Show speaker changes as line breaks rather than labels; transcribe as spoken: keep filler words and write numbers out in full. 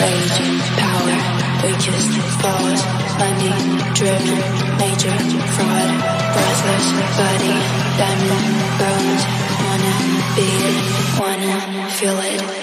rage, power, weakest, thought, money, driven, major, fraud, breathless, body, diamond, bronze, wanna beat it, wanna feel it.